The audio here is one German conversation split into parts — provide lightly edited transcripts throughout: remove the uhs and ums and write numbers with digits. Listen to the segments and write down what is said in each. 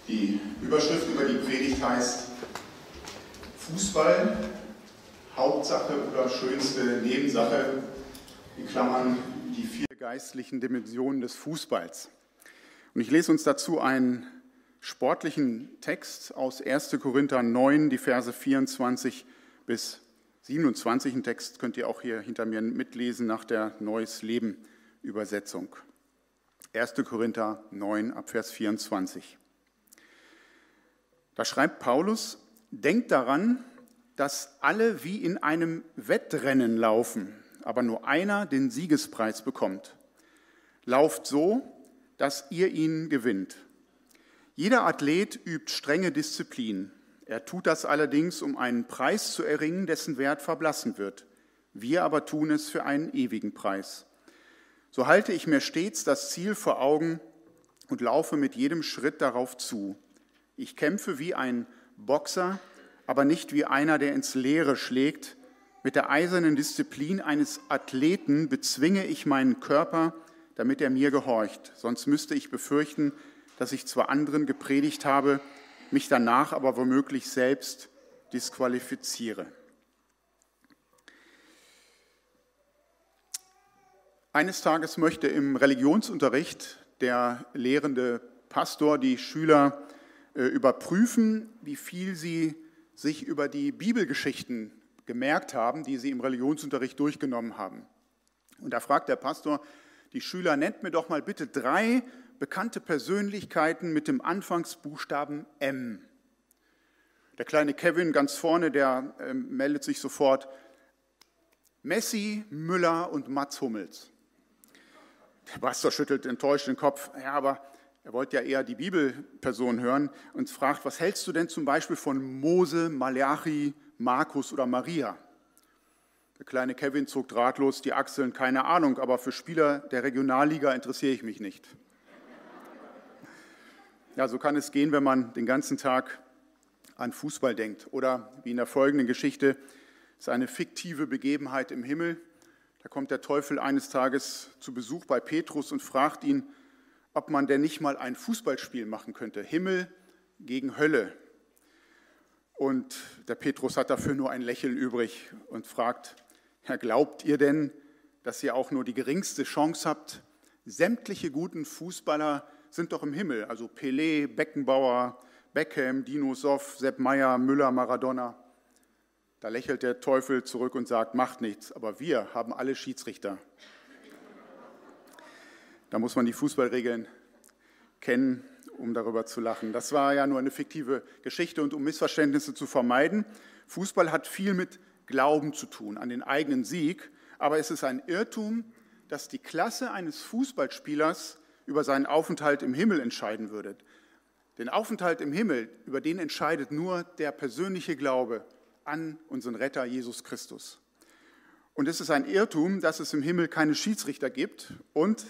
Die Überschrift über die Predigt heißt Fußball, Hauptsache oder schönste Nebensache, in Klammern die 4 geistlichen Dimensionen des Fußballs. Und ich lese uns dazu einen sportlichen Text aus 1. Korinther 9, die Verse 24 bis 27. Den Text könnt ihr auch hier hinter mir mitlesen nach der Neues Leben Übersetzung. 1. Korinther 9 ab Vers 24. Da schreibt Paulus: Denkt daran, dass alle wie in einem Wettrennen laufen, aber nur einer den Siegespreis bekommt. Lauft so, dass ihr ihn gewinnt. Jeder Athlet übt strenge Disziplin. Er tut das allerdings, um einen Preis zu erringen, dessen Wert verblassen wird. Wir aber tun es für einen ewigen Preis. So halte ich mir stets das Ziel vor Augen und laufe mit jedem Schritt darauf zu. Ich kämpfe wie ein Boxer, aber nicht wie einer, der ins Leere schlägt. Mit der eisernen Disziplin eines Athleten bezwinge ich meinen Körper, damit er mir gehorcht. Sonst müsste ich befürchten, dass ich zwar anderen gepredigt habe, mich danach aber womöglich selbst disqualifiziere. Eines Tages möchte im Religionsunterricht der lehrende Pastor die Schüler überprüfen, wie viel sie sich über die Bibelgeschichten gemerkt haben, die sie im Religionsunterricht durchgenommen haben. Und da fragt der Pastor die Schüler: Nennt mir doch mal bitte 3 bekannte Persönlichkeiten mit dem Anfangsbuchstaben M. Der kleine Kevin ganz vorne, der meldet sich sofort: Messi, Müller und Mats Hummels. Der Pastor schüttelt enttäuscht den Kopf. Ja, aber er wollte ja eher die Bibelperson hören und fragt: Was hältst du denn zum Beispiel von Mose, Malachi, Markus oder Maria? Der kleine Kevin zog ratlos die Achseln: Keine Ahnung, aber für Spieler der Regionalliga interessiere ich mich nicht. Ja, so kann es gehen, wenn man den ganzen Tag an Fußball denkt. Oder wie in der folgenden Geschichte, ist eine fiktive Begebenheit im Himmel. Da kommt der Teufel eines Tages zu Besuch bei Petrus und fragt ihn, ob man denn nicht mal ein Fußballspiel machen könnte. Himmel gegen Hölle. Und der Petrus hat dafür nur ein Lächeln übrig und fragt: Herr, glaubt ihr denn, dass ihr auch nur die geringste Chance habt? Sämtliche guten Fußballer sind doch im Himmel. Also Pelé, Beckenbauer, Beckham, Dino Soff, Sepp Maier, Müller, Maradona. Da lächelt der Teufel zurück und sagt: Macht nichts, aber wir haben alle Schiedsrichter. Da muss man die Fußballregeln kennen, um darüber zu lachen. Das war ja nur eine fiktive Geschichte, und um Missverständnisse zu vermeiden: Fußball hat viel mit Glauben zu tun, an den eigenen Sieg, aber es ist ein Irrtum, dass die Klasse eines Fußballspielers über seinen Aufenthalt im Himmel entscheiden würde. Den Aufenthalt im Himmel, über den entscheidet nur der persönliche Glaube an unseren Retter Jesus Christus. Und es ist ein Irrtum, dass es im Himmel keine Schiedsrichter gibt, und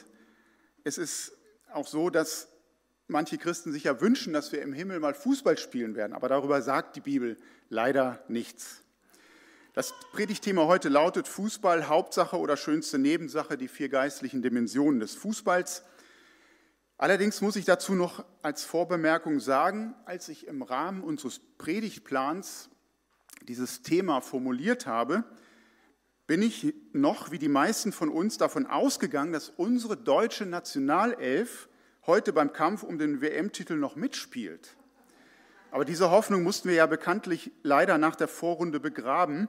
es ist auch so, dass manche Christen sich ja wünschen, dass wir im Himmel mal Fußball spielen werden, aber darüber sagt die Bibel leider nichts. Das Predigtthema heute lautet Fußball, Hauptsache oder schönste Nebensache, die 4 geistlichen Dimensionen des Fußballs. Allerdings muss ich dazu noch als Vorbemerkung sagen: Als ich im Rahmen unseres Predigtplans dieses Thema formuliert habe, bin ich noch, wie die meisten von uns, davon ausgegangen, dass unsere deutsche Nationalelf heute beim Kampf um den WM-Titel noch mitspielt. Aber diese Hoffnung mussten wir ja bekanntlich leider nach der Vorrunde begraben.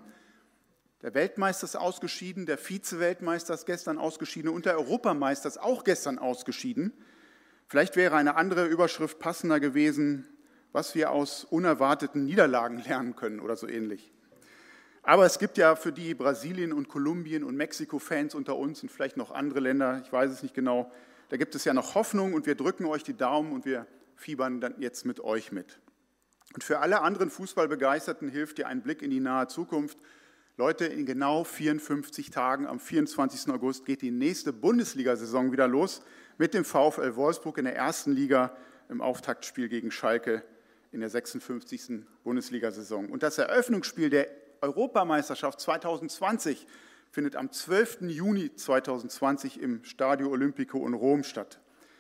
Der Weltmeister ist ausgeschieden, der Vize-Weltmeister ist gestern ausgeschieden und der Europameister ist auch gestern ausgeschieden. Vielleicht wäre eine andere Überschrift passender gewesen: Was wir aus unerwarteten Niederlagen lernen können oder so ähnlich. Aber es gibt ja für die Brasilien- und Kolumbien- und Mexiko-Fans unter uns und vielleicht noch andere Länder, ich weiß es nicht genau, da gibt es ja noch Hoffnung, und wir drücken euch die Daumen und wir fiebern dann jetzt mit euch mit. Und für alle anderen Fußballbegeisterten hilft dir ein Blick in die nahe Zukunft. Leute, in genau 54 Tagen, am 24. August, geht die nächste Bundesliga-Saison wieder los mit dem VfL Wolfsburg in der 1. Liga im Auftaktspiel gegen Schalke in der 56. Bundesliga-Saison. Und das Eröffnungsspiel der Europameisterschaft 2020 findet am 12. Juni 2020 im Stadio Olimpico in Rom statt.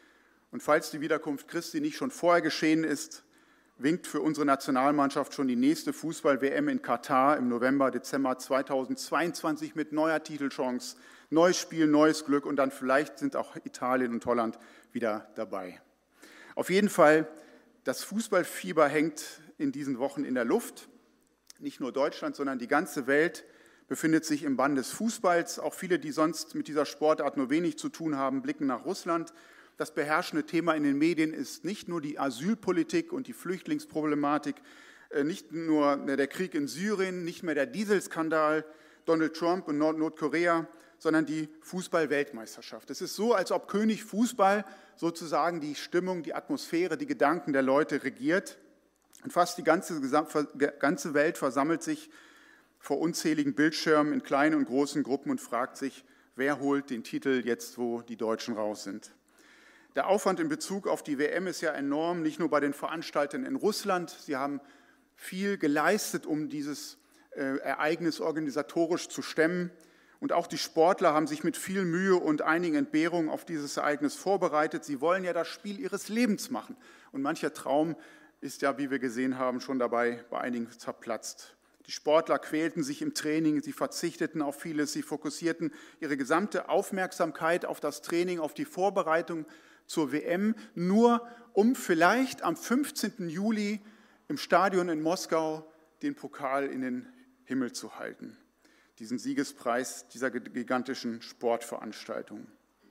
Und falls die Wiederkunft Christi nicht schon vorher geschehen ist, winkt für unsere Nationalmannschaft schon die nächste Fußball-WM in Katar im November, Dezember 2022 mit neuer Titelchance, neues Spiel, neues Glück und dann vielleicht sind auch Italien und Holland wieder dabei. Auf jeden Fall, das Fußballfieber hängt in diesen Wochen in der Luft. Nicht nur Deutschland, sondern die ganze Welt befindet sich im Bann des Fußballs. Auch viele, die sonst mit dieser Sportart nur wenig zu tun haben, blicken nach Russland. Das beherrschende Thema in den Medien ist nicht nur die Asylpolitik und die Flüchtlingsproblematik, nicht nur der Krieg in Syrien, nicht mehr der Dieselskandal, Donald Trump und Nordkorea, sondern die Fußball-Weltmeisterschaft. Es ist so, als ob König Fußball sozusagen die Stimmung, die Atmosphäre, die Gedanken der Leute regiert. Und fast die ganze Welt versammelt sich vor unzähligen Bildschirmen in kleinen und großen Gruppen und fragt sich, wer holt den Titel jetzt, wo die Deutschen raus sind. Der Aufwand in Bezug auf die WM ist ja enorm, nicht nur bei den Veranstaltern in Russland. Sie haben viel geleistet, um dieses Ereignis organisatorisch zu stemmen. Und auch die Sportler haben sich mit viel Mühe und einigen Entbehrungen auf dieses Ereignis vorbereitet. Sie wollen ja das Spiel ihres Lebens machen. Und mancher Traum ist ja, wie wir gesehen haben, schon dabei bei einigen zerplatzt. Die Sportler quälten sich im Training, sie verzichteten auf vieles, sie fokussierten ihre gesamte Aufmerksamkeit auf das Training, auf die Vorbereitung zur WM, nur um vielleicht am 15. Juli im Stadion in Moskau den Pokal in den Himmel zu halten, diesen Siegespreis dieser gigantischen Sportveranstaltung.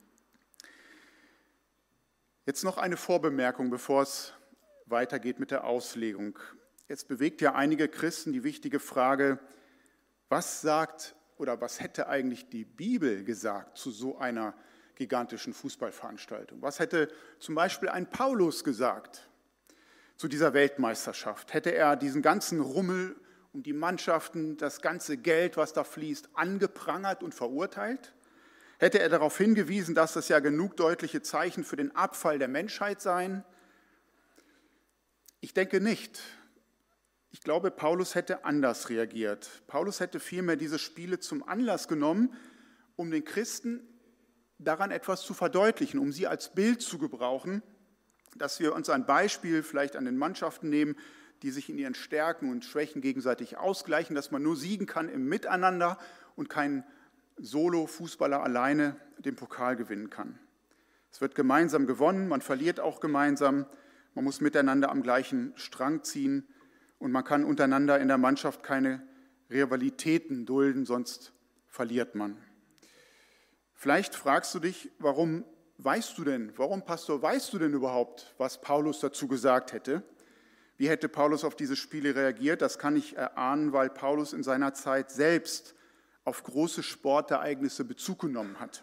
Jetzt noch eine Vorbemerkung, bevor es weitergeht mit der Auslegung. Jetzt bewegt ja einige Christen die wichtige Frage, was sagt oder was hätte eigentlich die Bibel gesagt zu so einer gigantischen Fußballveranstaltung? Was hätte zum Beispiel ein Paulus gesagt zu dieser Weltmeisterschaft? Hätte er diesen ganzen Rummel um die Mannschaften, das ganze Geld, was da fließt, angeprangert und verurteilt? Hätte er darauf hingewiesen, dass das ja genug deutliche Zeichen für den Abfall der Menschheit seien? Ich denke nicht. Ich glaube, Paulus hätte anders reagiert. Paulus hätte vielmehr diese Spiele zum Anlass genommen, um den Christen daran etwas zu verdeutlichen, um sie als Bild zu gebrauchen, dass wir uns ein Beispiel vielleicht an den Mannschaften nehmen, die sich in ihren Stärken und Schwächen gegenseitig ausgleichen, dass man nur siegen kann im Miteinander und kein Solo-Fußballer alleine den Pokal gewinnen kann. Es wird gemeinsam gewonnen, man verliert auch gemeinsam, man muss miteinander am gleichen Strang ziehen und man kann untereinander in der Mannschaft keine Rivalitäten dulden, sonst verliert man. Vielleicht fragst du dich, warum Pastor, weißt du denn überhaupt, was Paulus dazu gesagt hätte? Wie hätte Paulus auf diese Spiele reagiert? Das kann ich erahnen, weil Paulus in seiner Zeit selbst auf große Sportereignisse Bezug genommen hat.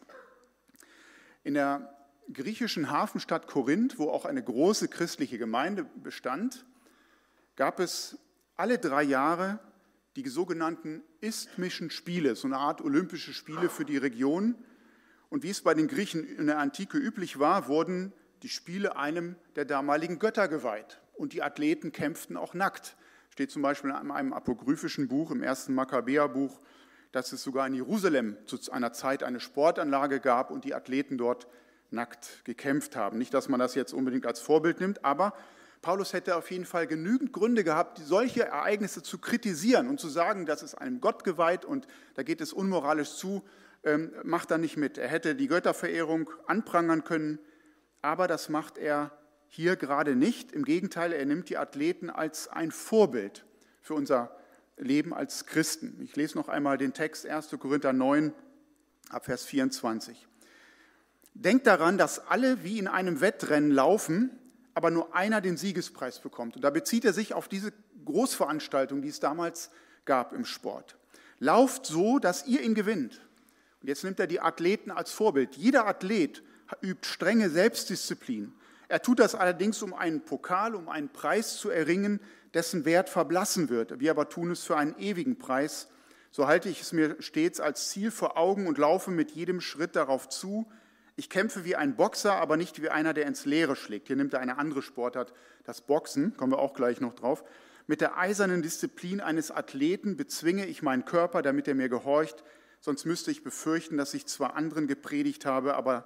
In der griechischen Hafenstadt Korinth, wo auch eine große christliche Gemeinde bestand, gab es alle 3 Jahre die sogenannten Isthmischen Spiele, so eine Art Olympische Spiele für die Region. Und wie es bei den Griechen in der Antike üblich war, wurden die Spiele einem der damaligen Götter geweiht. Und die Athleten kämpften auch nackt. Steht zum Beispiel in einem apokryphischen Buch, im 1. Makkabäerbuch, dass es sogar in Jerusalem zu einer Zeit eine Sportanlage gab und die Athleten dort nackt gekämpft haben. Nicht, dass man das jetzt unbedingt als Vorbild nimmt, aber Paulus hätte auf jeden Fall genügend Gründe gehabt, solche Ereignisse zu kritisieren und zu sagen, das ist einem Gott geweiht und da geht es unmoralisch zu, macht er nicht mit. Er hätte die Götterverehrung anprangern können, aber das macht er hier gerade nicht. Im Gegenteil, er nimmt die Athleten als ein Vorbild für unser Leben als Christen. Ich lese noch einmal den Text 1. Korinther 9, ab Vers 24. Denkt daran, dass alle wie in einem Wettrennen laufen, aber nur einer den Siegespreis bekommt. Und da bezieht er sich auf diese Großveranstaltung, die es damals gab im Sport. Lauft so, dass ihr ihn gewinnt. Und jetzt nimmt er die Athleten als Vorbild. Jeder Athlet übt strenge Selbstdisziplin. Er tut das allerdings, um einen Pokal, um einen Preis zu erringen, dessen Wert verblassen wird. Wir aber tun es für einen ewigen Preis. So halte ich es mir stets als Ziel vor Augen und laufe mit jedem Schritt darauf zu. Ich kämpfe wie ein Boxer, aber nicht wie einer, der ins Leere schlägt. Hier nimmt er eine andere Sportart, das Boxen, kommen wir auch gleich noch drauf. Mit der eisernen Disziplin eines Athleten bezwinge ich meinen Körper, damit er mir gehorcht. Sonst müsste ich befürchten, dass ich zwar anderen gepredigt habe, aber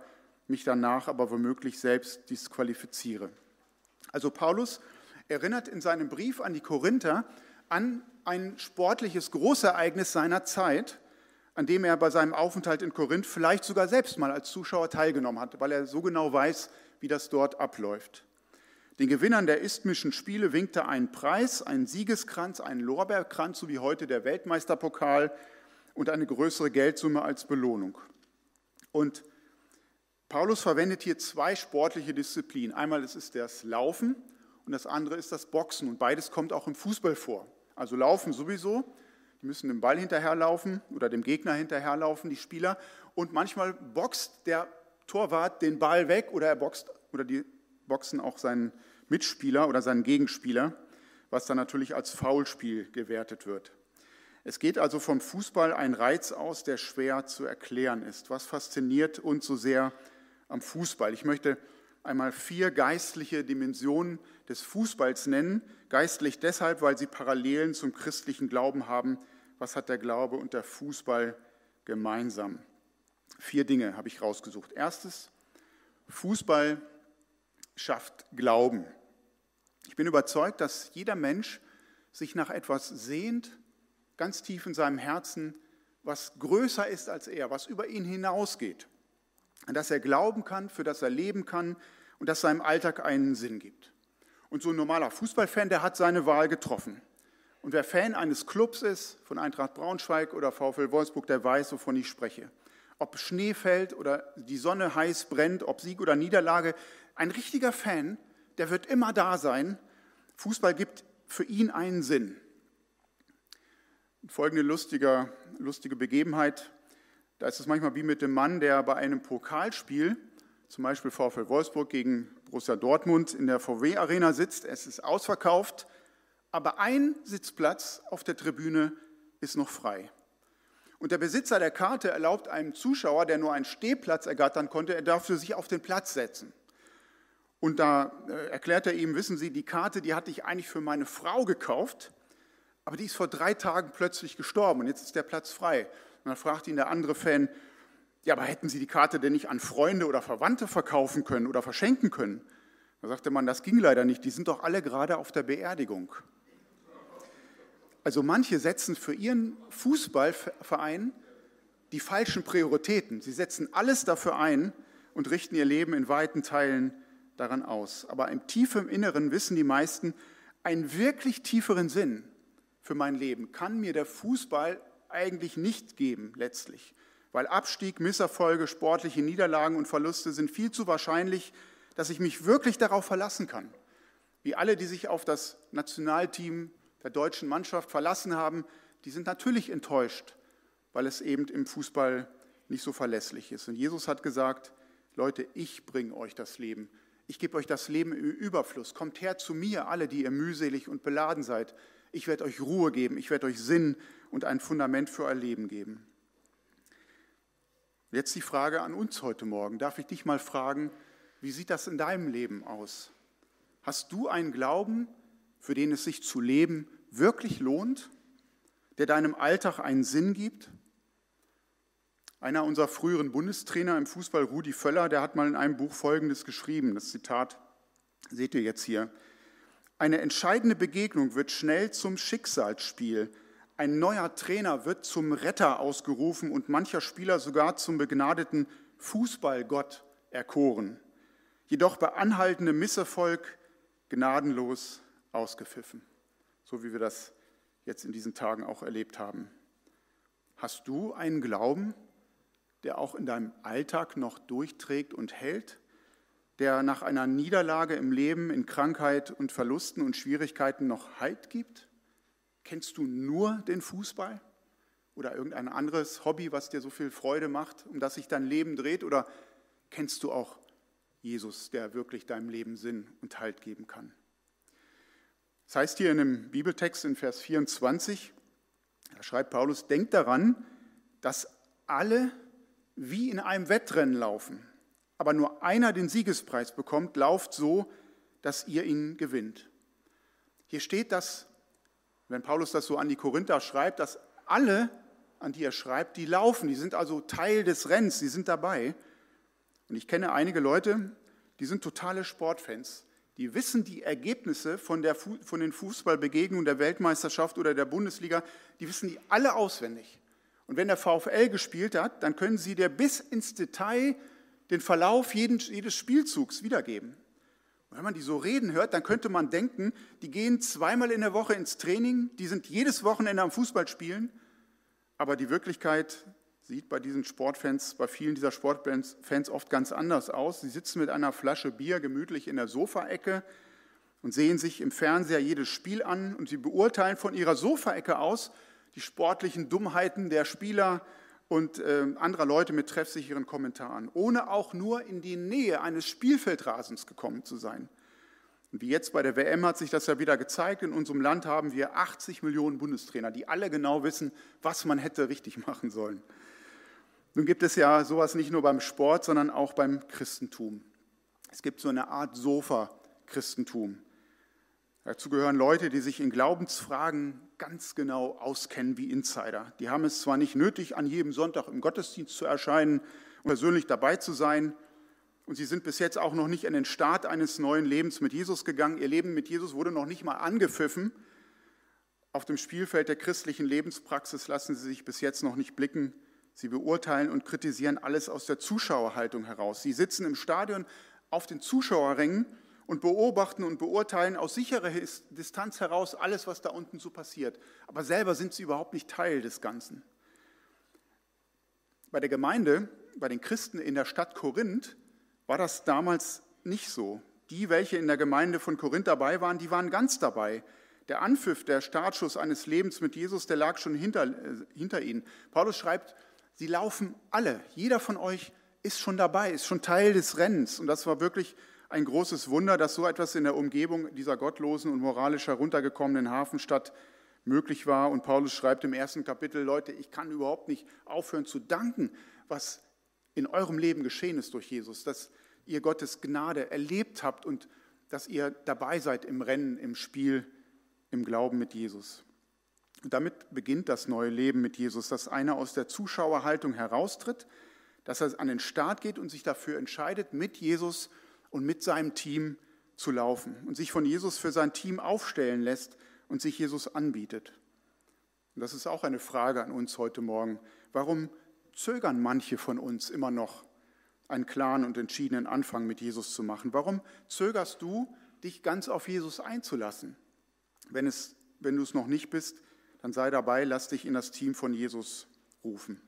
mich danach aber womöglich selbst disqualifiziere. Also Paulus erinnert in seinem Brief an die Korinther an ein sportliches Großereignis seiner Zeit, an dem er bei seinem Aufenthalt in Korinth vielleicht sogar selbst mal als Zuschauer teilgenommen hat, weil er so genau weiß, wie das dort abläuft. Den Gewinnern der Isthmischen Spiele winkte ein Preis, ein Siegeskranz, ein Lorbeerkranz, so wie heute der Weltmeisterpokal, und eine größere Geldsumme als Belohnung. Und Paulus verwendet hier zwei sportliche Disziplinen. Einmal ist es das Laufen und das andere ist das Boxen. Und beides kommt auch im Fußball vor. Also Laufen sowieso, die müssen dem Ball hinterherlaufen oder dem Gegner hinterherlaufen, die Spieler. Und manchmal boxt der Torwart den Ball weg oder die boxen auch seinen Mitspieler oder seinen Gegenspieler, was dann natürlich als Foulspiel gewertet wird. Es geht also vom Fußball ein Reiz aus, der schwer zu erklären ist. Was fasziniert uns so sehr am Fußball? Ich möchte einmal 4 geistliche Dimensionen des Fußballs nennen. Geistlich deshalb, weil sie Parallelen zum christlichen Glauben haben. Was hat der Glaube und der Fußball gemeinsam? 4 Dinge habe ich rausgesucht. Erstes, Fußball schafft Glauben. Ich bin überzeugt, dass jeder Mensch sich nach etwas sehnt, ganz tief in seinem Herzen, was größer ist als er, was über ihn hinausgeht, an das er glauben kann, für das er leben kann und das seinem Alltag einen Sinn gibt. Und so ein normaler Fußballfan, der hat seine Wahl getroffen. Und wer Fan eines Clubs ist, von Eintracht Braunschweig oder VfL Wolfsburg, der weiß, wovon ich spreche. Ob Schnee fällt oder die Sonne heiß brennt, ob Sieg oder Niederlage, ein richtiger Fan, der wird immer da sein. Fußball gibt für ihn einen Sinn. Folgende lustige Begebenheit, da ist es manchmal wie mit dem Mann, der bei einem Pokalspiel, zum Beispiel VfL Wolfsburg gegen Borussia Dortmund, in der VW-Arena sitzt. Es ist ausverkauft, aber ein Sitzplatz auf der Tribüne ist noch frei. Und der Besitzer der Karte erlaubt einem Zuschauer, der nur einen Stehplatz ergattern konnte, er darf sich auf den Platz setzen. Und da erklärt er ihm, wissen Sie, die Karte, die hatte ich eigentlich für meine Frau gekauft, aber die ist vor 3 Tagen plötzlich gestorben und jetzt ist der Platz frei. Und dann fragt ihn der andere Fan, ja, aber hätten Sie die Karte denn nicht an Freunde oder Verwandte verkaufen können oder verschenken können? Da sagte man, das ging leider nicht, die sind doch alle gerade auf der Beerdigung. Also manche setzen für ihren Fußballverein die falschen Prioritäten. Sie setzen alles dafür ein und richten ihr Leben in weiten Teilen daran aus. Aber im tiefen Inneren wissen die meisten, einen wirklich tieferen Sinn für mein Leben kann mir der Fußball eigentlich nicht geben, letztlich. Weil Abstieg, Misserfolge, sportliche Niederlagen und Verluste sind viel zu wahrscheinlich, dass ich mich wirklich darauf verlassen kann. Wie alle, die sich auf das Nationalteam der deutschen Mannschaft verlassen haben, die sind natürlich enttäuscht, weil es eben im Fußball nicht so verlässlich ist. Und Jesus hat gesagt, Leute, ich bringe euch das Leben. Ich gebe euch das Leben im Überfluss. Kommt her zu mir, alle, die ihr mühselig und beladen seid. Ich werde euch Ruhe geben, ich werde euch Sinn und ein Fundament für euer Leben geben. Jetzt die Frage an uns heute Morgen. Darf ich dich mal fragen, wie sieht das in deinem Leben aus? Hast du einen Glauben, für den es sich zu leben wirklich lohnt, der deinem Alltag einen Sinn gibt? Einer unserer früheren Bundestrainer im Fußball, Rudi Völler, der hat mal in einem Buch Folgendes geschrieben, das Zitat seht ihr jetzt hier. Eine entscheidende Begegnung wird schnell zum Schicksalsspiel. Ein neuer Trainer wird zum Retter ausgerufen und mancher Spieler sogar zum begnadeten Fußballgott erkoren. Jedoch bei anhaltendem Misserfolg gnadenlos ausgepfiffen. So wie wir das jetzt in diesen Tagen auch erlebt haben. Hast du einen Glauben, der auch in deinem Alltag noch durchträgt und hält? Der nach einer Niederlage im Leben, in Krankheit und Verlusten und Schwierigkeiten noch Halt gibt? Kennst du nur den Fußball oder irgendein anderes Hobby, was dir so viel Freude macht, um das sich dein Leben dreht? Oder kennst du auch Jesus, der wirklich deinem Leben Sinn und Halt geben kann? Das heißt hier in dem Bibeltext in Vers 24, da schreibt Paulus, denkt daran, dass alle wie in einem Wettrennen laufen, aber nur einer den Siegespreis bekommt, lauft so, dass ihr ihn gewinnt. Hier steht, dass, wenn Paulus das so an die Korinther schreibt, dass alle, an die er schreibt, die laufen, die sind also Teil des Rennens, die sind dabei. Und ich kenne einige Leute, die sind totale Sportfans. Die wissen die Ergebnisse von den Fußballbegegnungen der Weltmeisterschaft oder der Bundesliga, die wissen die alle auswendig. Und wenn der VfL gespielt hat, dann können sie dir bis ins Detail den Verlauf jedes Spielzugs wiedergeben. Und wenn man die so reden hört, dann könnte man denken, die gehen zweimal in der Woche ins Training, die sind jedes Wochenende am Fußballspielen, aber die Wirklichkeit sieht bei diesen Sportfans, bei vielen dieser Sportfans oft ganz anders aus. Sie sitzen mit einer Flasche Bier gemütlich in der Sofaecke und sehen sich im Fernseher jedes Spiel an und sie beurteilen von ihrer Sofaecke aus die sportlichen Dummheiten der Spieler und anderer Leute mit treffsicheren Kommentaren, ohne auch nur in die Nähe eines Spielfeldrasens gekommen zu sein. Und wie jetzt bei der WM hat sich das ja wieder gezeigt, in unserem Land haben wir 80 Millionen Bundestrainer, die alle genau wissen, was man hätte richtig machen sollen. Nun gibt es ja sowas nicht nur beim Sport, sondern auch beim Christentum. Es gibt so eine Art Sofa-Christentum. Dazu gehören Leute, die sich in Glaubensfragen ganz genau auskennen wie Insider. Die haben es zwar nicht nötig, an jedem Sonntag im Gottesdienst zu erscheinen und persönlich dabei zu sein, und sie sind bis jetzt auch noch nicht in den Start eines neuen Lebens mit Jesus gegangen. Ihr Leben mit Jesus wurde noch nicht mal angepfiffen. Auf dem Spielfeld der christlichen Lebenspraxis lassen sie sich bis jetzt noch nicht blicken. Sie beurteilen und kritisieren alles aus der Zuschauerhaltung heraus. Sie sitzen im Stadion auf den Zuschauerrängen und beobachten und beurteilen aus sicherer Distanz heraus alles, was da unten so passiert. Aber selber sind sie überhaupt nicht Teil des Ganzen. Bei der Gemeinde, bei den Christen in der Stadt Korinth, war das damals nicht so. Die, welche in der Gemeinde von Korinth dabei waren, die waren ganz dabei. Der Anpfiff, der Startschuss eines Lebens mit Jesus, der lag schon hinter ihnen. Paulus schreibt, sie laufen alle. Jeder von euch ist schon dabei, ist schon Teil des Rennens. Und das war wirklich ein großes Wunder, dass so etwas in der Umgebung dieser gottlosen und moralisch heruntergekommenen Hafenstadt möglich war. Und Paulus schreibt im 1. Kapitel, Leute, ich kann überhaupt nicht aufhören zu danken, was in eurem Leben geschehen ist durch Jesus, dass ihr Gottes Gnade erlebt habt und dass ihr dabei seid im Rennen, im Spiel, im Glauben mit Jesus. Und damit beginnt das neue Leben mit Jesus, dass einer aus der Zuschauerhaltung heraustritt, dass er an den Start geht und sich dafür entscheidet, mit Jesus und mit seinem Team zu laufen und sich von Jesus für sein Team aufstellen lässt und sich Jesus anbietet. Und das ist auch eine Frage an uns heute Morgen. Warum zögern manche von uns immer noch, einen klaren und entschiedenen Anfang mit Jesus zu machen? Warum zögerst du, dich ganz auf Jesus einzulassen? Wenn du es noch nicht bist, dann sei dabei, lass dich in das Team von Jesus rufen.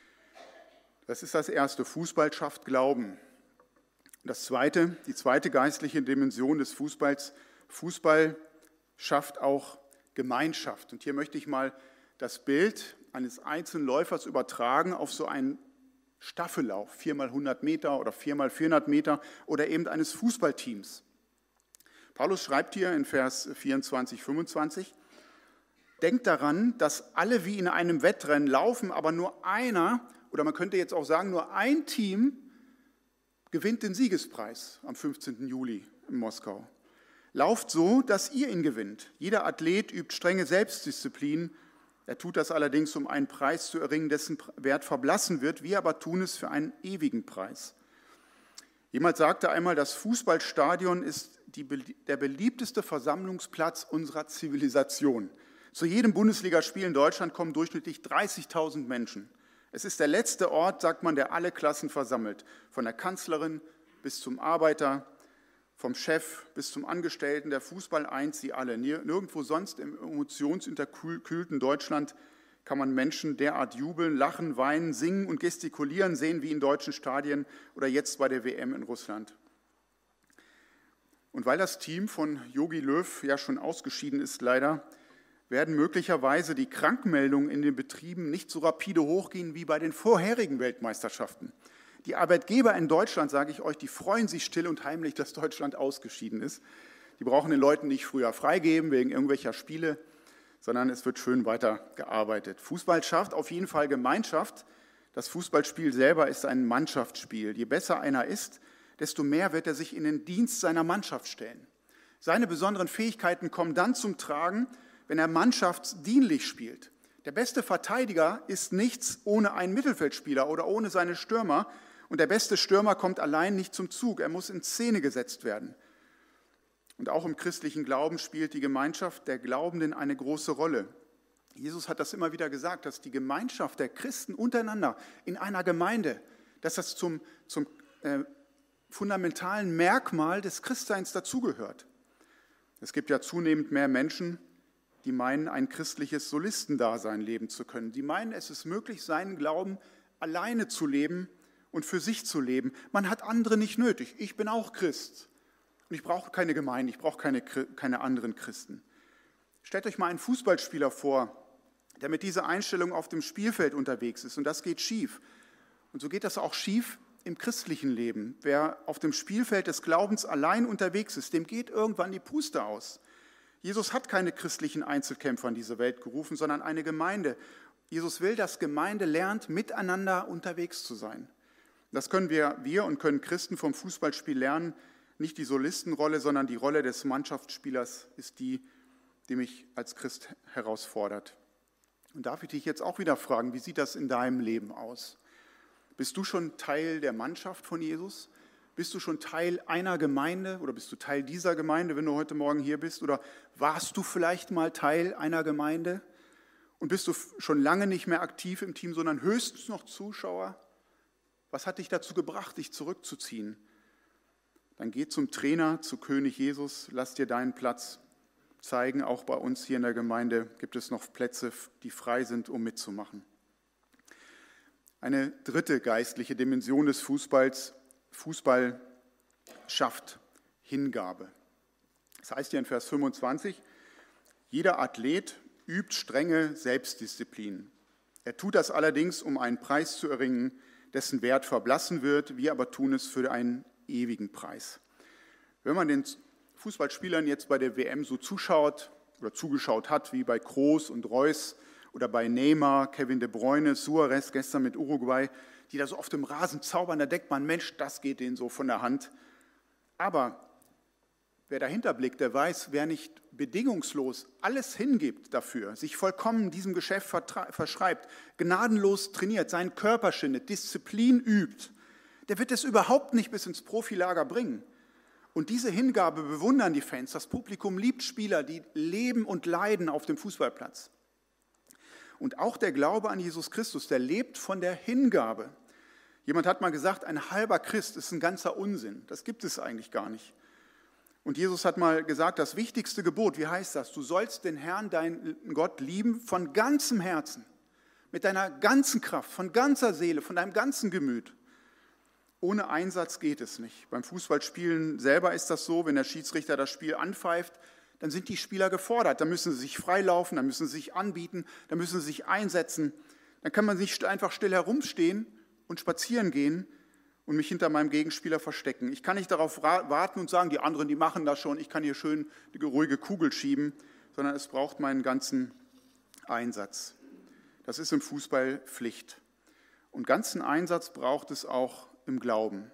Das ist das Erste. Fußball schafft Glauben. Das Zweite, die zweite geistliche Dimension des Fußballs, Fußball schafft auch Gemeinschaft. Und hier möchte ich mal das Bild eines einzelnen Läufers übertragen auf so einen Staffellauf, 4x100 Meter oder 4x400 Meter oder eben eines Fußballteams. Paulus schreibt hier in Vers 24, 25, denkt daran, dass alle wie in einem Wettrennen laufen, aber nur einer, oder man könnte jetzt auch sagen, nur ein Team gewinnt den Siegespreis am 15. Juli in Moskau. Lauft so, dass ihr ihn gewinnt. Jeder Athlet übt strenge Selbstdisziplin. Er tut das allerdings, um einen Preis zu erringen, dessen Wert verblassen wird. Wir aber tun es für einen ewigen Preis. Jemand sagte einmal, das Fußballstadion ist der beliebteste Versammlungsplatz unserer Zivilisation. Zu jedem Bundesligaspiel in Deutschland kommen durchschnittlich 30.000 Menschen. Es ist der letzte Ort, sagt man, der alle Klassen versammelt. Von der Kanzlerin bis zum Arbeiter, vom Chef bis zum Angestellten. Der Fußball eint sie alle. Nirgendwo sonst im emotionsunterkühlten Deutschland kann man Menschen derart jubeln, lachen, weinen, singen und gestikulieren sehen wie in deutschen Stadien oder jetzt bei der WM in Russland. Und weil das Team von Jogi Löw ja schon ausgeschieden ist, leider, werden möglicherweise die Krankmeldungen in den Betrieben nicht so rapide hochgehen wie bei den vorherigen Weltmeisterschaften. Die Arbeitgeber in Deutschland, sage ich euch, die freuen sich still und heimlich, dass Deutschland ausgeschieden ist. Die brauchen den Leuten nicht früher freigeben wegen irgendwelcher Spiele, sondern es wird schön weiter gearbeitet. Fußball schafft auf jeden Fall Gemeinschaft. Das Fußballspiel selber ist ein Mannschaftsspiel. Je besser einer ist, desto mehr wird er sich in den Dienst seiner Mannschaft stellen. Seine besonderen Fähigkeiten kommen dann zum Tragen, wenn er mannschaftsdienlich spielt. Der beste Verteidiger ist nichts ohne einen Mittelfeldspieler oder ohne seine Stürmer. Und der beste Stürmer kommt allein nicht zum Zug, er muss in Szene gesetzt werden. Und auch im christlichen Glauben spielt die Gemeinschaft der Glaubenden eine große Rolle. Jesus hat das immer wieder gesagt, dass die Gemeinschaft der Christen untereinander in einer Gemeinde, dass das zum fundamentalen Merkmal des Christseins dazugehört. Es gibt ja zunehmend mehr Menschen, die meinen, ein christliches Solistendasein leben zu können. Die meinen, es ist möglich, seinen Glauben alleine zu leben und für sich zu leben. Man hat andere nicht nötig. Ich bin auch Christ und ich brauche keine Gemeinde, ich brauche keine anderen Christen. Stellt euch mal einen Fußballspieler vor, der mit dieser Einstellung auf dem Spielfeld unterwegs ist und das geht schief. Und so geht das auch schief im christlichen Leben. Wer auf dem Spielfeld des Glaubens allein unterwegs ist, dem geht irgendwann die Puste aus. Jesus hat keine christlichen Einzelkämpfer in diese Welt gerufen, sondern eine Gemeinde. Jesus will, dass Gemeinde lernt, miteinander unterwegs zu sein. Das können wir und können Christen vom Fußballspiel lernen. Nicht die Solistenrolle, sondern die Rolle des Mannschaftsspielers ist die mich als Christ herausfordert. Und darf ich dich jetzt auch wieder fragen, wie sieht das in deinem Leben aus? Bist du schon Teil der Mannschaft von Jesus? Bist du schon Teil einer Gemeinde oder bist du Teil dieser Gemeinde, wenn du heute Morgen hier bist? Oder warst du vielleicht mal Teil einer Gemeinde und bist du schon lange nicht mehr aktiv im Team, sondern höchstens noch Zuschauer? Was hat dich dazu gebracht, dich zurückzuziehen? Dann geh zum Trainer, zu König Jesus, lass dir deinen Platz zeigen. Auch bei uns hier in der Gemeinde gibt es noch Plätze, die frei sind, um mitzumachen. Eine dritte geistliche Dimension des Fußballs. Fußball schafft Hingabe. Das heißt hier in Vers 25, jeder Athlet übt strenge Selbstdisziplin. Er tut das allerdings, um einen Preis zu erringen, dessen Wert verblassen wird, wir aber tun es für einen ewigen Preis. Wenn man den Fußballspielern jetzt bei der WM so zuschaut oder zugeschaut hat, wie bei Kroos und Reus oder bei Neymar, Kevin De Bruyne, Suarez gestern mit Uruguay, die da so auf dem Rasen zaubern, da denkt man, Mensch, das geht denen so von der Hand. Aber wer dahinter blickt, der weiß, wer nicht bedingungslos alles hingibt dafür, sich vollkommen diesem Geschäft verschreibt, gnadenlos trainiert, seinen Körper schindet, Disziplin übt, der wird es überhaupt nicht bis ins Profilager bringen. Und diese Hingabe bewundern die Fans. Das Publikum liebt Spieler, die leben und leiden auf dem Fußballplatz. Und auch der Glaube an Jesus Christus, der lebt von der Hingabe. Jemand hat mal gesagt, ein halber Christ ist ein ganzer Unsinn. Das gibt es eigentlich gar nicht. Und Jesus hat mal gesagt, das wichtigste Gebot, wie heißt das? Du sollst den Herrn, deinen Gott, lieben von ganzem Herzen, mit deiner ganzen Kraft, von ganzer Seele, von deinem ganzen Gemüt. Ohne Einsatz geht es nicht. Beim Fußballspielen selber ist das so, wenn der Schiedsrichter das Spiel anpfeift, dann sind die Spieler gefordert. Dann müssen sie sich freilaufen, dann müssen sie sich anbieten, dann müssen sie sich einsetzen. Dann kann man nicht einfach still herumstehen und spazieren gehen und mich hinter meinem Gegenspieler verstecken. Ich kann nicht darauf warten und sagen, die anderen, die machen das schon, ich kann hier schön die ruhige Kugel schieben, sondern es braucht meinen ganzen Einsatz. Das ist im Fußball Pflicht. Und ganzen Einsatz braucht es auch im Glauben.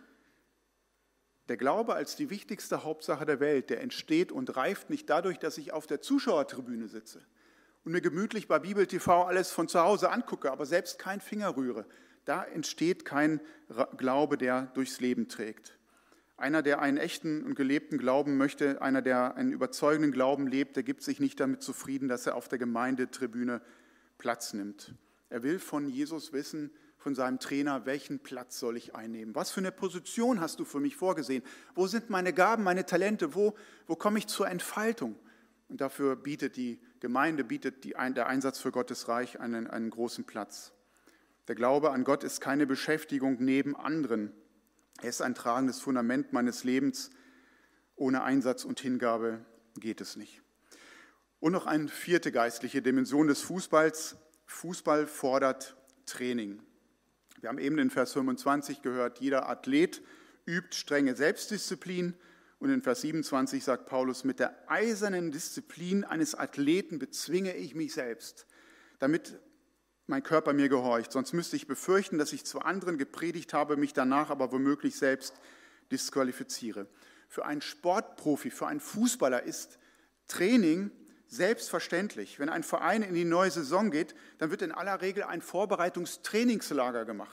Der Glaube als die wichtigste Hauptsache der Welt, der entsteht und reift nicht dadurch, dass ich auf der Zuschauertribüne sitze und mir gemütlich bei Bibel TV alles von zu Hause angucke, aber selbst keinen Finger rühre. Da entsteht kein Glaube, der durchs Leben trägt. Einer, der einen echten und gelebten Glauben möchte, einer, der einen überzeugenden Glauben lebt, der gibt sich nicht damit zufrieden, dass er auf der Gemeindetribüne Platz nimmt. Er will von Jesus wissen, von seinem Trainer, welchen Platz soll ich einnehmen? Was für eine Position hast du für mich vorgesehen? Wo sind meine Gaben, meine Talente? Wo komme ich zur Entfaltung? Und dafür bietet die Gemeinde, der Einsatz für Gottes Reich einen großen Platz. Der Glaube an Gott ist keine Beschäftigung neben anderen. Er ist ein tragendes Fundament meines Lebens. Ohne Einsatz und Hingabe geht es nicht. Und noch eine vierte geistliche Dimension des Fußballs. Fußball fordert Training. Wir haben eben in Vers 25 gehört, jeder Athlet übt strenge Selbstdisziplin. Und in Vers 27 sagt Paulus, mit der eisernen Disziplin eines Athleten bezwinge ich mich selbst, damit mein Körper mir gehorcht. Sonst müsste ich befürchten, dass ich zwar anderen gepredigt habe, mich danach aber womöglich selbst disqualifiziere. Für einen Sportprofi, für einen Fußballer ist Training selbstverständlich. Wenn ein Verein in die neue Saison geht, dann wird in aller Regel ein Vorbereitungstrainingslager gemacht.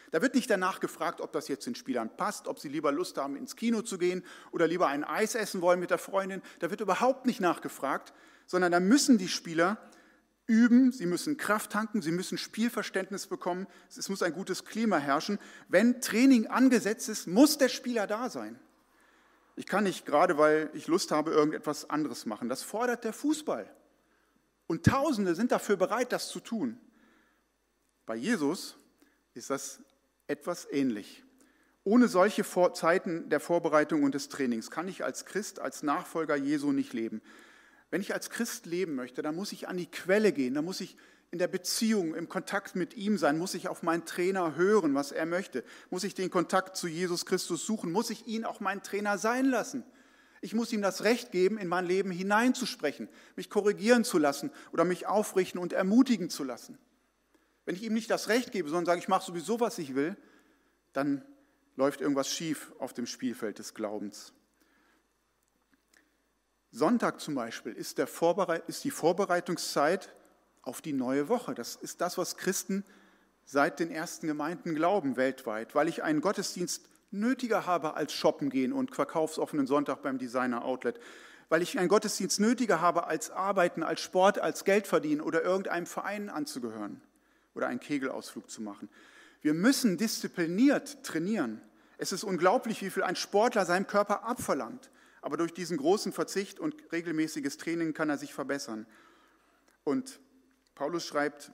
Da wird nicht danach gefragt, ob das jetzt den Spielern passt, ob sie lieber Lust haben, ins Kino zu gehen oder lieber ein Eis essen wollen mit der Freundin. Da wird überhaupt nicht nachgefragt, sondern da müssen die Spieler üben, sie müssen Kraft tanken, sie müssen Spielverständnis bekommen, es muss ein gutes Klima herrschen. Wenn Training angesetzt ist, muss der Spieler da sein. Ich kann nicht, gerade weil ich Lust habe, irgendetwas anderes machen. Das fordert der Fußball. Und Tausende sind dafür bereit, das zu tun. Bei Jesus ist das etwas ähnlich. Ohne solche Zeiten der Vorbereitung und des Trainings kann ich als Christ, als Nachfolger Jesu nicht leben. Wenn ich als Christ leben möchte, dann muss ich an die Quelle gehen, dann muss ich in der Beziehung, im Kontakt mit ihm sein, muss ich auf meinen Trainer hören, was er möchte, muss ich den Kontakt zu Jesus Christus suchen, muss ich ihn auch mein Trainer sein lassen. Ich muss ihm das Recht geben, in mein Leben hineinzusprechen, mich korrigieren zu lassen oder mich aufrichten und ermutigen zu lassen. Wenn ich ihm nicht das Recht gebe, sondern sage, ich mache sowieso, was ich will, dann läuft irgendwas schief auf dem Spielfeld des Glaubens. Sonntag zum Beispiel ist die Vorbereitungszeit auf die neue Woche. Das ist das, was Christen seit den ersten Gemeinden glauben weltweit, weil ich einen Gottesdienst nötiger habe als shoppen gehen und verkaufsoffenen Sonntag beim Designer Outlet, weil ich einen Gottesdienst nötiger habe als arbeiten, als Sport, als Geld verdienen oder irgendeinem Verein anzugehören oder einen Kegelausflug zu machen. Wir müssen diszipliniert trainieren. Es ist unglaublich, wie viel ein Sportler seinem Körper abverlangt. Aber durch diesen großen Verzicht und regelmäßiges Training kann er sich verbessern. Und Paulus schreibt,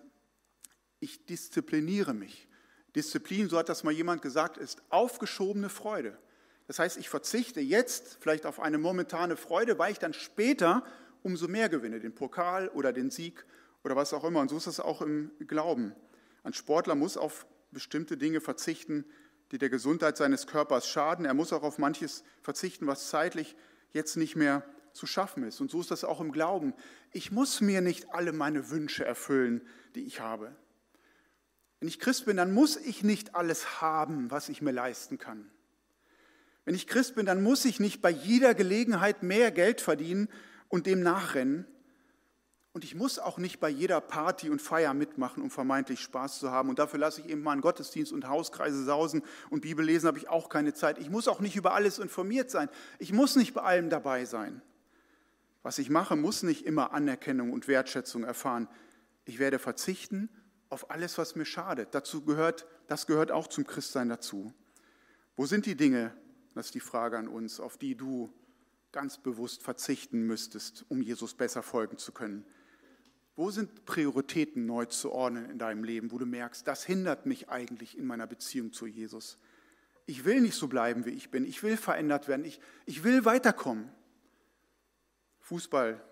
ich diszipliniere mich. Disziplin, so hat das mal jemand gesagt, ist aufgeschobene Freude. Das heißt, ich verzichte jetzt vielleicht auf eine momentane Freude, weil ich dann später umso mehr gewinne, den Pokal oder den Sieg oder was auch immer. Und so ist es auch im Glauben. Ein Sportler muss auf bestimmte Dinge verzichten, die der Gesundheit seines Körpers schaden. Er muss auch auf manches verzichten, was zeitlich jetzt nicht mehr zu schaffen ist. Und so ist das auch im Glauben. Ich muss mir nicht alle meine Wünsche erfüllen, die ich habe. Wenn ich Christ bin, dann muss ich nicht alles haben, was ich mir leisten kann. Wenn ich Christ bin, dann muss ich nicht bei jeder Gelegenheit mehr Geld verdienen und dem nachrennen. Und ich muss auch nicht bei jeder Party und Feier mitmachen, um vermeintlich Spaß zu haben. Und dafür lasse ich eben mal einen Gottesdienst und Hauskreise sausen und Bibel lesen habe ich auch keine Zeit. Ich muss auch nicht über alles informiert sein. Ich muss nicht bei allem dabei sein. Was ich mache, muss nicht immer Anerkennung und Wertschätzung erfahren. Ich werde verzichten auf alles, was mir schadet. Das gehört auch zum Christsein dazu. Wo sind die Dinge, das ist die Frage an uns, auf die du ganz bewusst verzichten müsstest, um Jesus besser folgen zu können? Wo sind Prioritäten neu zu ordnen in deinem Leben, wo du merkst, das hindert mich eigentlich in meiner Beziehung zu Jesus? Ich will nicht so bleiben, wie ich bin. Ich will verändert werden. Ich will weiterkommen. Fußball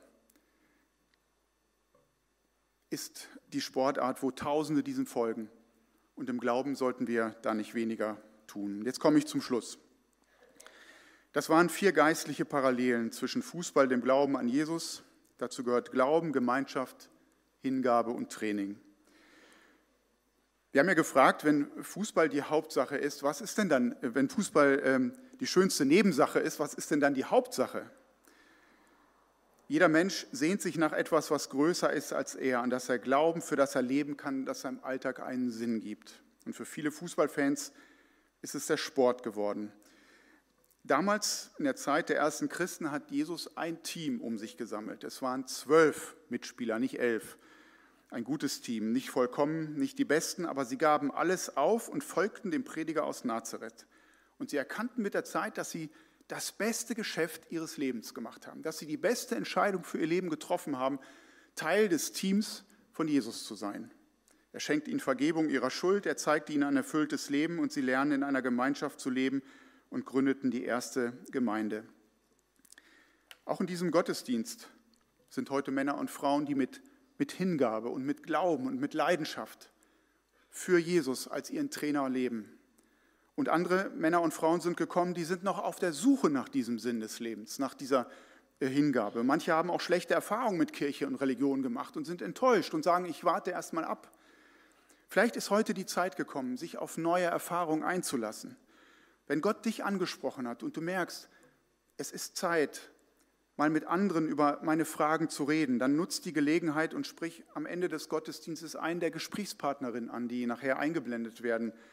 ist die Sportart, wo Tausende diesem folgen. Und im Glauben sollten wir da nicht weniger tun. Jetzt komme ich zum Schluss. Das waren 4 geistliche Parallelen zwischen Fußball, dem Glauben an Jesus. Dazu gehört Glauben, Gemeinschaft, Hingabe und Training. Wir haben ja gefragt, wenn Fußball die Hauptsache ist, was ist denn dann, wenn Fußball die schönste Nebensache ist, was ist denn dann die Hauptsache? Jeder Mensch sehnt sich nach etwas, was größer ist als er, an das er glauben, für das er leben kann, das seinem Alltag einen Sinn gibt. Und für viele Fußballfans ist es der Sport geworden. Damals, in der Zeit der ersten Christen, hat Jesus ein Team um sich gesammelt. Es waren 12 Mitspieler, nicht 11. Ein gutes Team, nicht vollkommen, nicht die Besten, aber sie gaben alles auf und folgten dem Prediger aus Nazareth. Und sie erkannten mit der Zeit, dass sie das beste Geschäft ihres Lebens gemacht haben, dass sie die beste Entscheidung für ihr Leben getroffen haben, Teil des Teams von Jesus zu sein. Er schenkt ihnen Vergebung ihrer Schuld, er zeigt ihnen ein erfülltes Leben und sie lernen in einer Gemeinschaft zu leben und gründeten die erste Gemeinde. Auch in diesem Gottesdienst sind heute Männer und Frauen, die mit Hingabe und mit Glauben und mit Leidenschaft für Jesus als ihren Trainer leben. Und andere Männer und Frauen sind gekommen, die sind noch auf der Suche nach diesem Sinn des Lebens, nach dieser Hingabe. Manche haben auch schlechte Erfahrungen mit Kirche und Religion gemacht und sind enttäuscht und sagen, ich warte erst mal ab. Vielleicht ist heute die Zeit gekommen, sich auf neue Erfahrungen einzulassen. Wenn Gott dich angesprochen hat und du merkst, es ist Zeit, mal mit anderen über meine Fragen zu reden, dann nutzt die Gelegenheit und sprich am Ende des Gottesdienstes einen der Gesprächspartnerinnen an, die nachher eingeblendet werden.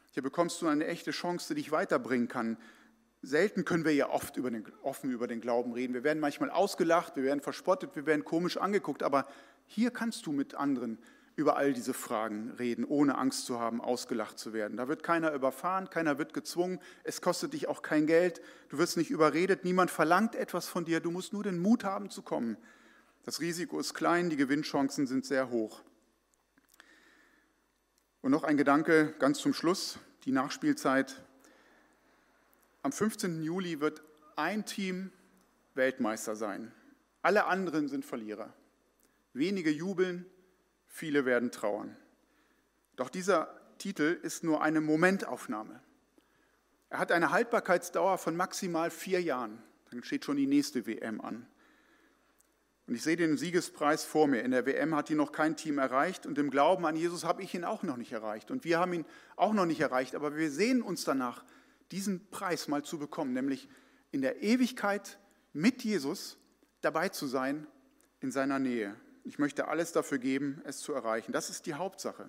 Hier bekommst du eine echte Chance, die dich weiterbringen kann. Selten können wir ja offen über den Glauben reden. Wir werden manchmal ausgelacht, wir werden verspottet, wir werden komisch angeguckt, aber hier kannst du mit anderen über all diese Fragen reden, ohne Angst zu haben, ausgelacht zu werden. Da wird keiner überfahren, keiner wird gezwungen, es kostet dich auch kein Geld, du wirst nicht überredet, niemand verlangt etwas von dir, du musst nur den Mut haben zu kommen. Das Risiko ist klein, die Gewinnchancen sind sehr hoch. Und noch ein Gedanke ganz zum Schluss, die Nachspielzeit. Am 15. Juli wird ein Team Weltmeister sein. Alle anderen sind Verlierer. Wenige jubeln, viele werden trauern. Doch dieser Titel ist nur eine Momentaufnahme. Er hat eine Haltbarkeitsdauer von maximal 4 Jahren. Dann steht schon die nächste WM an. Und ich sehe den Siegespreis vor mir. In der WM hat ihn noch kein Team erreicht und im Glauben an Jesus habe ich ihn auch noch nicht erreicht. Und wir haben ihn auch noch nicht erreicht, aber wir sehnen uns danach, diesen Preis mal zu bekommen, nämlich in der Ewigkeit mit Jesus dabei zu sein, in seiner Nähe. Ich möchte alles dafür geben, es zu erreichen. Das ist die Hauptsache.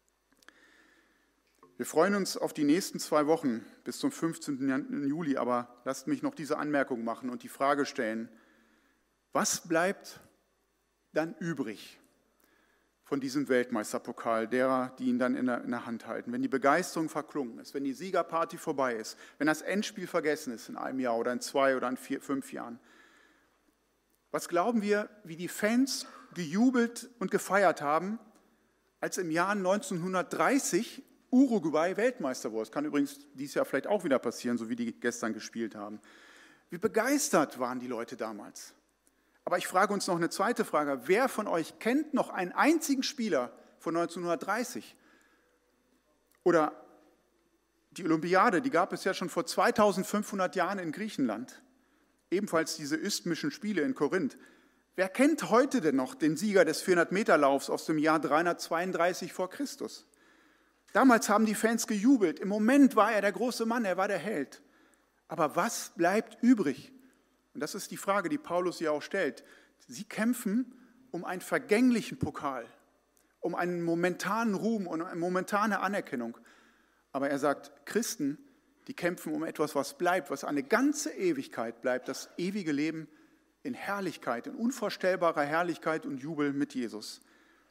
Wir freuen uns auf die nächsten 2 Wochen bis zum 15. Juli, aber lasst mich noch diese Anmerkung machen und die Frage stellen, was bleibt dann übrig von diesem Weltmeisterpokal, derer, die ihn dann in der Hand halten, wenn die Begeisterung verklungen ist, wenn die Siegerparty vorbei ist, wenn das Endspiel vergessen ist in einem Jahr oder in 2 oder in 4, 5 Jahren? Was glauben wir, wie die Fans gejubelt und gefeiert haben, als im Jahr 1930 Uruguay Weltmeister wurde? Das kann übrigens dieses Jahr vielleicht auch wieder passieren, so wie die gestern gespielt haben. Wie begeistert waren die Leute damals? Aber ich frage uns noch eine zweite Frage. Wer von euch kennt noch einen einzigen Spieler von 1930? Oder die Olympiade, die gab es ja schon vor 2500 Jahren in Griechenland. Ebenfalls diese isthmischen Spiele in Korinth. Wer kennt heute denn noch den Sieger des 400-Meter-Laufs aus dem Jahr 332 vor Christus? Damals haben die Fans gejubelt. Im Moment war er der große Mann, er war der Held. Aber was bleibt übrig? Und das ist die Frage, die Paulus ja auch stellt. Sie kämpfen um einen vergänglichen Pokal, um einen momentanen Ruhm und eine momentane Anerkennung. Aber er sagt, Christen, die kämpfen um etwas, was bleibt, was eine ganze Ewigkeit bleibt, das ewige Leben in Herrlichkeit, in unvorstellbarer Herrlichkeit und Jubel mit Jesus.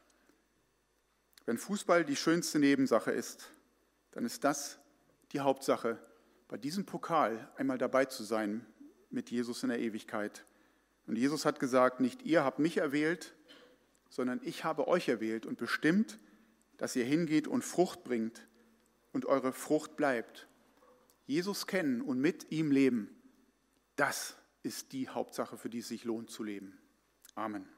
Wenn Fußball die schönste Nebensache ist, dann ist das die Hauptsache, bei diesem Pokal einmal dabei zu sein, mit Jesus in der Ewigkeit. Und Jesus hat gesagt, nicht ihr habt mich erwählt, sondern ich habe euch erwählt und bestimmt, dass ihr hingeht und Frucht bringt und eure Frucht bleibt. Jesus kennen und mit ihm leben, das ist die Hauptsache, für die es sich lohnt zu leben. Amen.